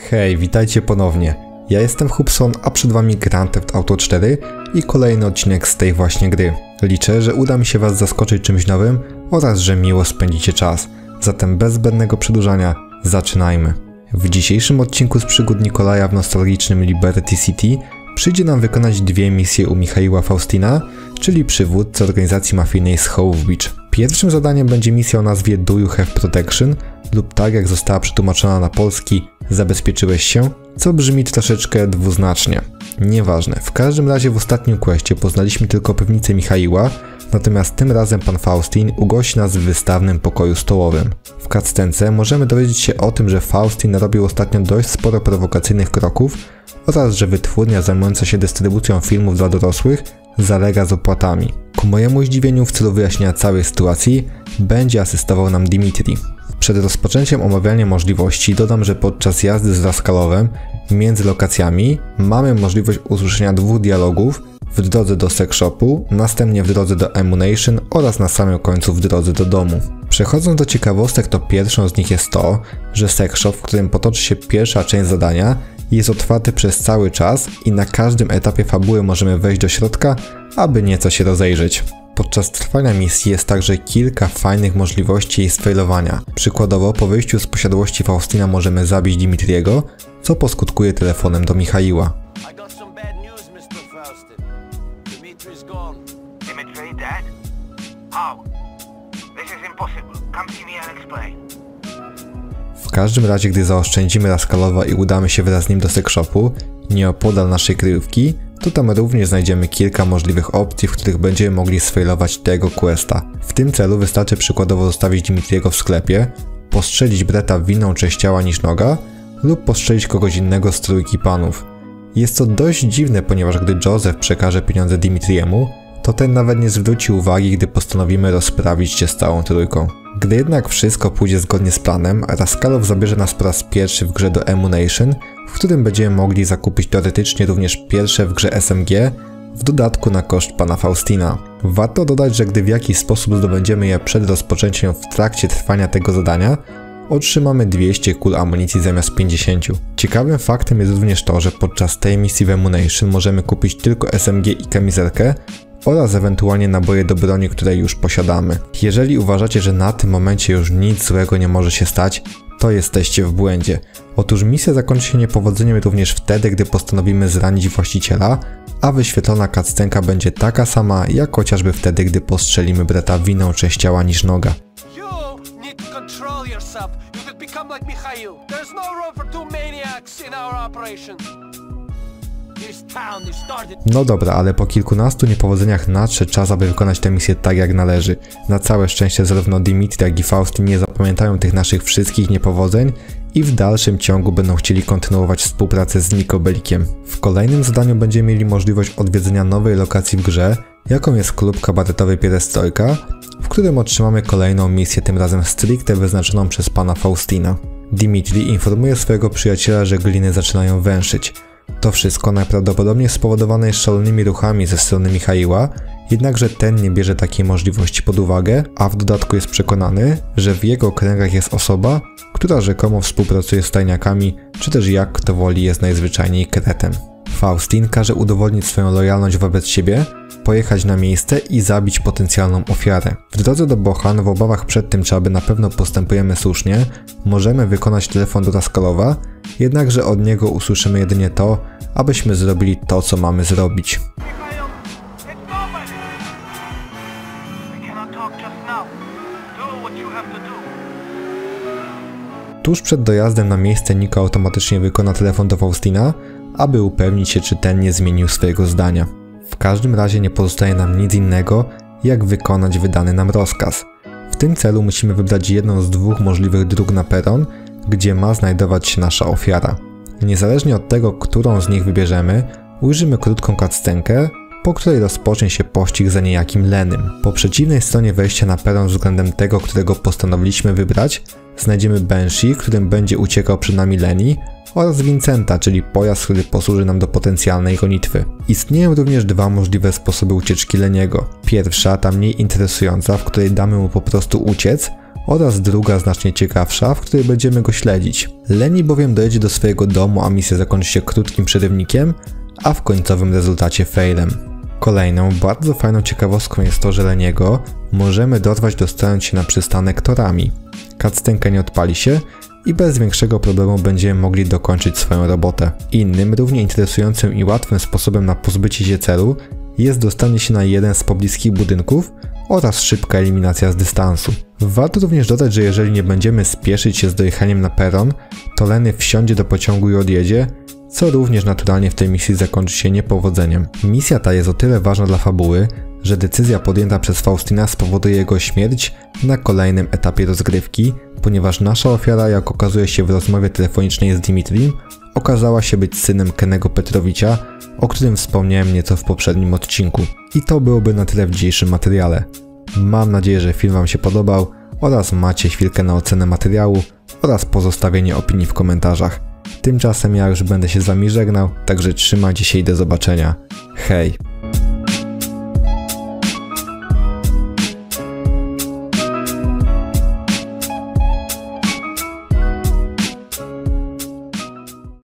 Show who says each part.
Speaker 1: Hej, witajcie ponownie. Ja jestem Hubson, a przed wami Grand Theft Auto 4 i kolejny odcinek z tej właśnie gry. Liczę, że uda mi się was zaskoczyć czymś nowym oraz że miło spędzicie czas. Zatem bez zbędnego przedłużania, zaczynajmy. W dzisiejszym odcinku z przygód Nikolaja w nostalgicznym Liberty City przyjdzie nam wykonać dwie misje u Michaiła Faustina, czyli przywódcy organizacji mafijnej z Hope Beach. Pierwszym zadaniem będzie misja o nazwie Do You Have Protection lub tak jak została przetłumaczona na polski Zabezpieczyłeś się, co brzmi troszeczkę dwuznacznie. Nieważne, w każdym razie w ostatnim questie poznaliśmy tylko piwnicę Michaiła, natomiast tym razem pan Faustin ugości nas w wystawnym pokoju stołowym. W cutscence możemy dowiedzieć się o tym, że Faustin narobił ostatnio dość sporo prowokacyjnych kroków oraz że wytwórnia zajmująca się dystrybucją filmów dla dorosłych zalega z opłatami. Ku mojemu zdziwieniu w celu wyjaśnienia całej sytuacji będzie asystował nam Dimitri. Przed rozpoczęciem omawiania możliwości dodam, że podczas jazdy z Raskalowem między lokacjami mamy możliwość usłyszenia dwóch dialogów w drodze do sex shopu, następnie w drodze do Ammunition oraz na samym końcu w drodze do domu. Przechodząc do ciekawostek, to pierwszą z nich jest to, że sex shop, w którym potoczy się pierwsza część zadania, jest otwarty przez cały czas i na każdym etapie fabuły możemy wejść do środka, aby nieco się rozejrzeć. Podczas trwania misji jest także kilka fajnych możliwości jej sfailowania. Przykładowo po wyjściu z posiadłości Faustina możemy zabić Dimitriego, co poskutkuje telefonem do Michaiła. W każdym razie, gdy zaoszczędzimy Raskalowa i udamy się wraz z nim do sex shopu, nieopodal naszej kryjówki, to tam również znajdziemy kilka możliwych opcji, w których będziemy mogli sfailować tego questa. W tym celu wystarczy przykładowo zostawić Dimitriego w sklepie, postrzelić Bretta w inną część ciała niż noga lub postrzelić kogoś innego z trójki panów. Jest to dość dziwne, ponieważ gdy Joseph przekaże pieniądze Dimitriemu, to ten nawet nie zwróci uwagi, gdy postanowimy rozprawić się z całą trójką. Gdy jednak wszystko pójdzie zgodnie z planem, Raskalow zabierze nas po raz pierwszy w grze do Ammunition, w którym będziemy mogli zakupić teoretycznie również pierwsze w grze SMG, w dodatku na koszt pana Faustina. Warto dodać, że gdy w jakiś sposób zdobędziemy je przed rozpoczęciem w trakcie trwania tego zadania, otrzymamy 200 kul amunicji zamiast 50. Ciekawym faktem jest również to, że podczas tej misji w Ammunition możemy kupić tylko SMG i kamizelkę oraz ewentualnie naboje do broni, które już posiadamy. Jeżeli uważacie, że na tym momencie już nic złego nie może się stać, to jesteście w błędzie. Otóż misja zakończy się niepowodzeniem również wtedy, gdy postanowimy zranić właściciela, a wyświetlona cutscenka będzie taka sama, jak chociażby wtedy, gdy postrzelimy Bretta w inną część ciała niż noga. No dobra, ale po kilkunastu niepowodzeniach nadszedł czas, aby wykonać tę misję tak jak należy. Na całe szczęście zarówno Dimitri, jak i Faustin nie zapamiętają tych naszych wszystkich niepowodzeń i w dalszym ciągu będą chcieli kontynuować współpracę z Niko Belliciem. W kolejnym zadaniu będziemy mieli możliwość odwiedzenia nowej lokacji w grze, jaką jest klub kabaretowy Pierestrojka, w którym otrzymamy kolejną misję, tym razem stricte wyznaczoną przez pana Faustina. Dimitri informuje swojego przyjaciela, że gliny zaczynają węszyć. To wszystko najprawdopodobniej spowodowane jest szalonymi ruchami ze strony Michaiła, jednakże ten nie bierze takiej możliwości pod uwagę, a w dodatku jest przekonany, że w jego kręgach jest osoba, która rzekomo współpracuje z tajniakami, czy też jak kto woli jest najzwyczajniej kretem. Faustin każe udowodnić swoją lojalność wobec siebie, pojechać na miejsce i zabić potencjalną ofiarę. W drodze do Bohan, w obawach przed tym, czy aby na pewno postępujemy słusznie, możemy wykonać telefon do Raskalowa, jednakże od niego usłyszymy jedynie to, abyśmy zrobili to, co mamy zrobić. Tuż przed dojazdem na miejsce Niko automatycznie wykona telefon do Faustina, aby upewnić się, czy ten nie zmienił swojego zdania. W każdym razie nie pozostaje nam nic innego, jak wykonać wydany nam rozkaz. W tym celu musimy wybrać jedną z dwóch możliwych dróg na peron, gdzie ma znajdować się nasza ofiara. Niezależnie od tego, którą z nich wybierzemy, ujrzymy krótką cutscenkę, po której rozpocznie się pościg za niejakim Lenym. Po przeciwnej stronie wejścia na peron względem tego, którego postanowiliśmy wybrać, znajdziemy Banshee, którym będzie uciekał przed nami Lenny, oraz Vincenta, czyli pojazd, który posłuży nam do potencjalnej gonitwy. Istnieją również dwa możliwe sposoby ucieczki Leniego. Pierwsza, ta mniej interesująca, w której damy mu po prostu uciec oraz druga znacznie ciekawsza, w której będziemy go śledzić. Lenny bowiem dojedzie do swojego domu, a misja zakończy się krótkim przerywnikiem, a w końcowym rezultacie failem. Kolejną, bardzo fajną ciekawostką jest to, że Lenniego możemy dorwać dostając się na przystanek torami. Cutscenka nie odpali się i bez większego problemu będziemy mogli dokończyć swoją robotę. Innym, równie interesującym i łatwym sposobem na pozbycie się celu jest dostanie się na jeden z pobliskich budynków oraz szybka eliminacja z dystansu. Warto również dodać, że jeżeli nie będziemy spieszyć się z dojechaniem na peron, to Lenny wsiądzie do pociągu i odjedzie, co również naturalnie w tej misji zakończy się niepowodzeniem. Misja ta jest o tyle ważna dla fabuły, że decyzja podjęta przez Faustina spowoduje jego śmierć na kolejnym etapie rozgrywki, ponieważ nasza ofiara, jak okazuje się w rozmowie telefonicznej z Dimitrim, okazała się być synem Kennego Petrowicza, o którym wspomniałem nieco w poprzednim odcinku. I to byłoby na tyle w dzisiejszym materiale. Mam nadzieję, że film Wam się podobał oraz macie chwilkę na ocenę materiału oraz pozostawienie opinii w komentarzach. Tymczasem ja już będę się z Wami żegnał, także trzymajcie się i do zobaczenia. Hej!